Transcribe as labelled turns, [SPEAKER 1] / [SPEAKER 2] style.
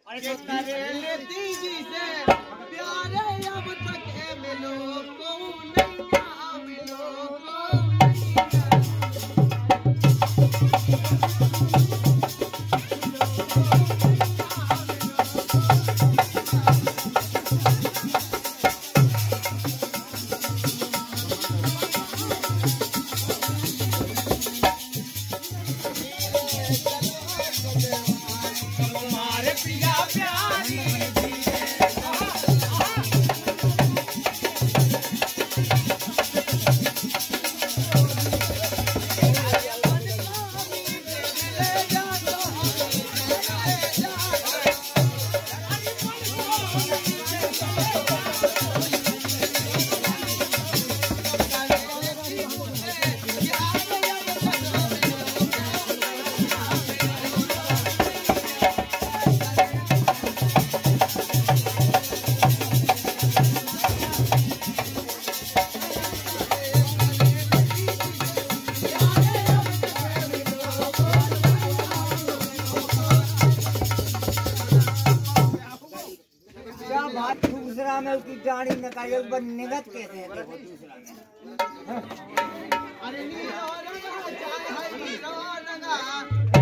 [SPEAKER 1] अरे करे दीदी से प्यारे अब तक मिलो को नहीं मिलो को दूसरा में उसकी दाढ़ी निकाले ऊपर निगत कैसे है देखो दूसरा में। अरे नहीं